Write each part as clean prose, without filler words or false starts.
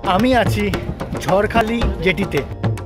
আমি আছি ঝড়খালি জেটিতে।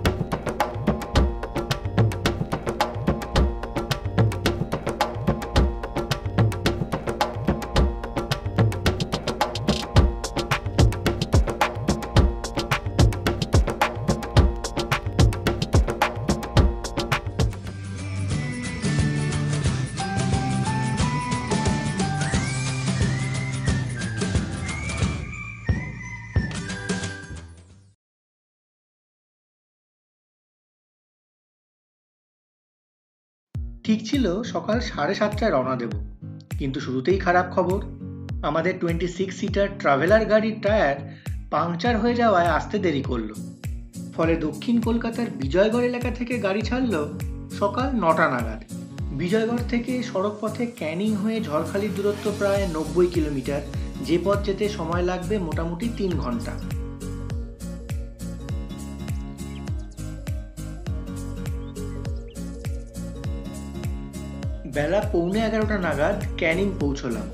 ঠিক ছিল সকাল 7:30টায় রওনা দেব, কিন্তু শুরুতেই খারাপ খবর। আমাদের 26 সিটার ট্রাভেলার গাড়ির টায়ার পাংচার হয়ে যাওয়ায় আসতে দেরি করলো। ফলে দক্ষিণ কলকাতার বিজয়গড় এলাকা থেকে গাড়ি ছাড়লো সকাল 9টা নাগাদ। বিজয়গড় থেকে সড়ক পথে ক্যানিং হয়ে ঝড়খালির দূরত্ব প্রায় 90 কিলোমিটার, যে পথ যেতে সময় লাগবে মোটামুটি 3 ঘন্টা। বেলা 11:15 নাগাদ ক্যানিং পৌঁছলাম।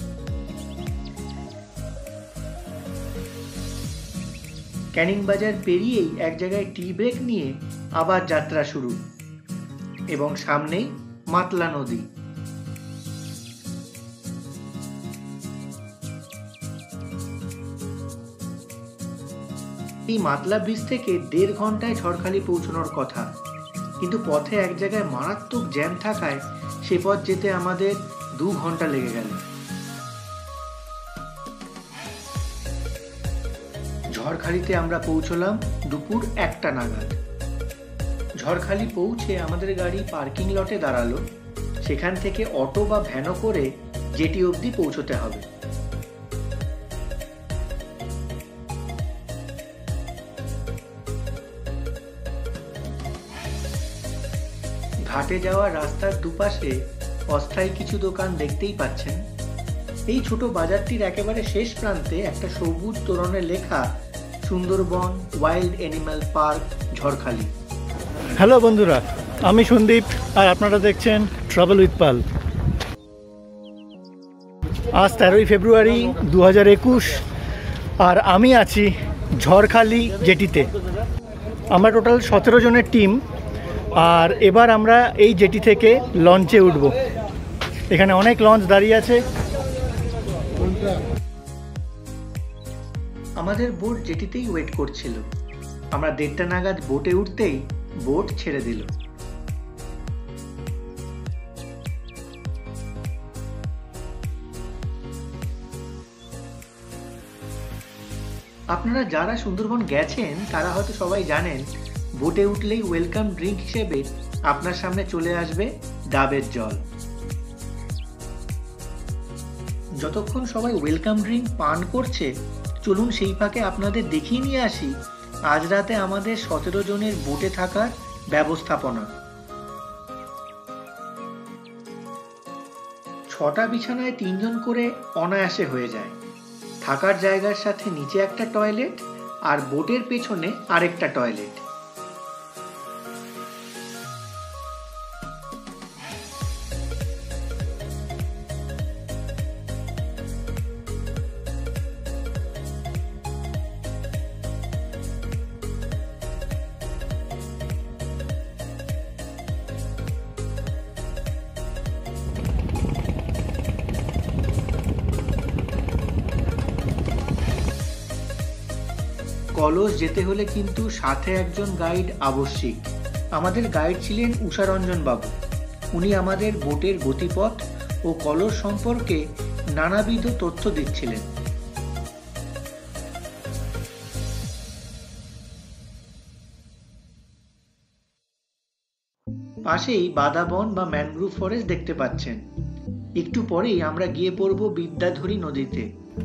ক্যানিং বাজার পেরিয়েই এক জায়গায় টি ব্রেক নিয়ে আবার যাত্রা শুরু, এবং সামনেই মাতলা নদী। এই মাতলা ব্রিজ থেকে 1.5 ঘন্টায় ঝড়খালি পৌঁছানোর কথা, কিন্তু পথে এক জায়গায় মারাত্মক জ্যাম থাকায় সে পথ যেতে আমাদের 2 ঘন্টা লেগে গেল। ঝড়খালিতে আমরা পৌঁছলাম দুপুর 1টা নাগাদ। ঝড়খালি পৌঁছে আমাদের গাড়ি পার্কিং লটে দাঁড়ালো। সেখান থেকে অটো বা ভ্যানো করে জেটি অবধি পৌঁছতে হবে। ঘাটে যাওয়ার রাস্তার দুপাশে অস্থায়ী কিছু দোকান দেখতেই পাচ্ছেন। এই ছোট বাজারটির একেবারে শেষ প্রান্তে একটা সবুজ তোরণে লেখা Sundarban wild animal park Jharkhali. Hello বন্ধুরা, আমি সন্দীপ আর আপনারা দেখছেন ট্রাভেল উইথ পাল। আজ 13ই ফেব্রুয়ারি 2021 আর আমি আছি ঝড়খালি জেটিতে। আমরা টোটাল 17 জনের টিম, আর এবার আমরা এই জেটি থেকে লঞ্চে উঠব। এখানে অনেক লঞ্চ দাঁড়িয়ে আছে। আমাদের বোট জেটিতেই ওয়েট করছিল। আমরা 1:30টা নাগাদ বোটে উঠতেই বোট ছেড়ে দিল। আপনারা যারা সুন্দরবন গেছেন তারা হয়তো সবাই জানেন, বোটে উঠলেই ওয়েলকাম ড্রিঙ্ক হিসেবে আপনার সামনে চলে আসবে ডাবের জল। যতক্ষণ সবাই ওয়েলকাম ড্রিঙ্ক পান করছে, চলুন সেই ফাঁকে আপনাদের দেখিয়ে নিয়ে আসি আজ রাতে আমাদের 17 জনের বোটে থাকার ব্যবস্থাপনা। 6টা বিছানায় 3 জন করে অনায়াসে হয়ে যায়। থাকার জায়গার সাথে নিচে একটা টয়লেট আর বোটের পেছনে আরেকটা টয়লেট। কলস যেতে হলে কিন্তু সাথে একজন গাইড আবশ্যিক। আমাদের গাইড ছিলেন উষারঞ্জন বাবু। উনি আমাদের বোটের গতিপথ ও কলস সম্পর্কে নানাবিধ তথ্য দিচ্ছিলেন। পাশেই বাদাবন বা ম্যানগ্রোভ ফরেস্ট দেখতে পাচ্ছেন। একটু পরেই আমরা গিয়ে পড়ব বিদ্যাধরী নদীতে।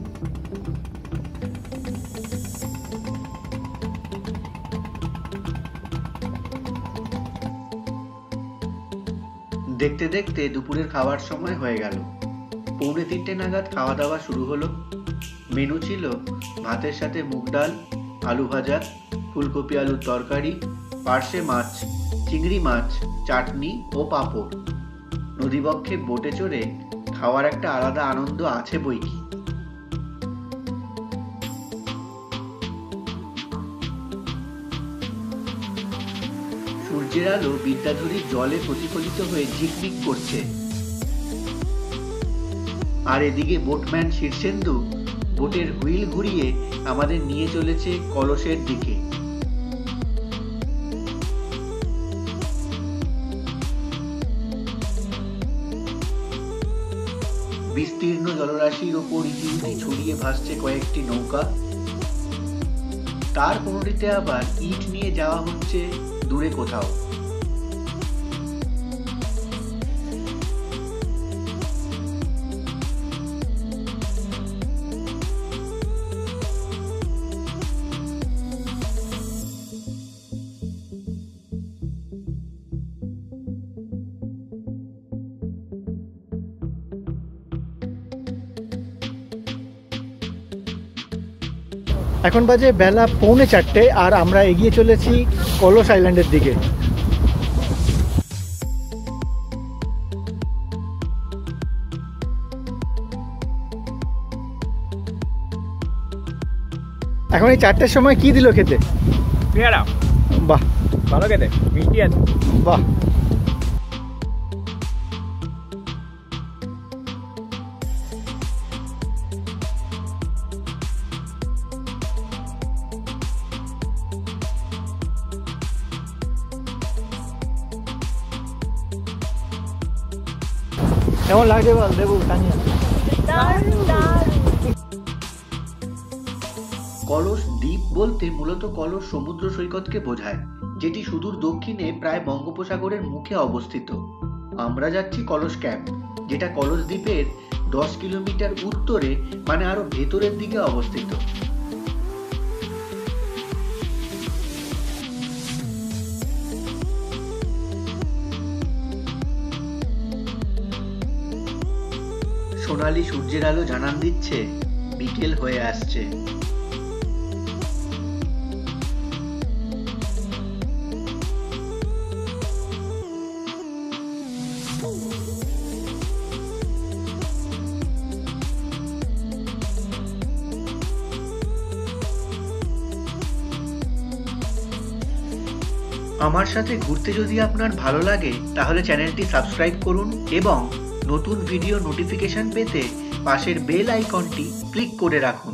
দেখতে দেখতে দুপুরের খাওয়ার সময় হয়ে গেল। 2:45 নাগাদ খাওয়া দাওয়া শুরু হলো। মেনু ছিল ভাতের সাথে মুগ ডাল, আলু ভাজা, ফুলকপি আলুর তরকারি, পার্শে মাছ, চিংড়ি মাছ, চাটনি ও পাঁপড়। নদীবক্ষে বোটে চড়ে খাওয়ার একটা আলাদা আনন্দ আছে বইকি। সূর্যের আলো বিদ্যাধরীর জলে প্রতিফলিত হয়ে ঝিকমিক করছে। আর এদিকে বোটম্যান শীর্ষেন্দু বোটের হুইল ঘুরিয়ে আমাদের নিয়ে চলেছে কলসের দিকে। বিস্তীর্ণ জলরাশির ওপর ইতিউতি ছড়িয়ে ভাসছে কয়েকটি নৌকা। তার কোনোটিতে আবার ইট নিয়ে যাওয়া হচ্ছে দূরে কোথাও। এখন বাজে বেলা 3:45 আর আমরা এগিয়ে চলেছি কলস আইল্যান্ডের দিকে। এখন এই 4টের সময় কি দিল খেতে? পেয়ারা। বাহ, ভালো খেতে, মিষ্টি আছে। বাহ। কেমন লাগছে বল দেবু তানিয়া? কলস দ্বীপ বলতে মূলত কলস সমুদ্র সৈকতকে বোঝায়, যেটি সুদূর দক্ষিণে প্রায় বঙ্গোপসাগরের মুখে অবস্থিত। আমরা যাচ্ছি কলস ক্যাম্প, যেটা কলস দ্বীপের 10 কিলোমিটার উত্তরে, মানে আরো ভেতরের দিকে অবস্থিত। সোনালী সূর্যের আলো জানান দিচ্ছে বিকেল হয়ে আসছে। আমার সাথে ঘুরতে যদি আপনার ভালো লাগে তাহলে চ্যানেলটি সাবস্ক্রাইব করুন এবং নতুন ভিডিও নোটিফিকেশন পেতে পাশের বেল আইকনটি ক্লিক করে রাখুন।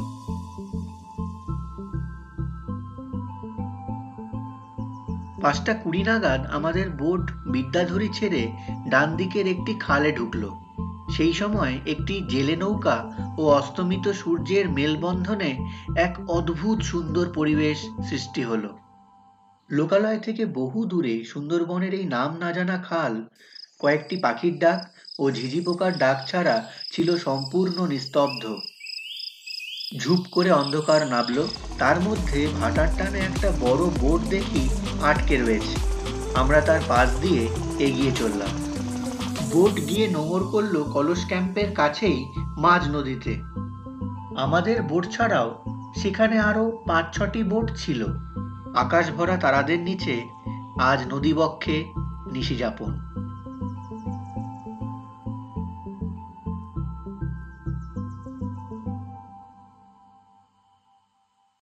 5:20 নাগাদ আমাদের বোট বিদ্যাধরী ছেড়ে ডান দিকের একটি খালে ঢুকলো। সেই সময় একটি জেলে নৌকা ও অস্তমিত সূর্যের মেলবন্ধনে এক অদ্ভুত সুন্দর পরিবেশ সৃষ্টি হলো। লোকালয় থেকে বহু দূরে সুন্দরবনের এই নাম না জানা খাল কয়েকটি পাখির ডাক ও ঝিঝি পোকার ডাক ছাড়া ছিল সম্পূর্ণ নিস্তব্ধ। ঝুপ করে অন্ধকার নামলো, তার মধ্যে ভাটার টানে একটা বড় বোট দেখি আটকে রয়েছে। আমরা তার পাশ দিয়ে এগিয়ে চললাম। বোট গিয়ে নোঙর করলো কলস ক্যাম্পের কাছেই মাঝ নদীতে। আমাদের বোট ছাড়াও সেখানে আরো 5-6টি বোট ছিল। আকাশ ভরা তারাদের নিচে আজ নদীবক্ষে নিশিযাপন।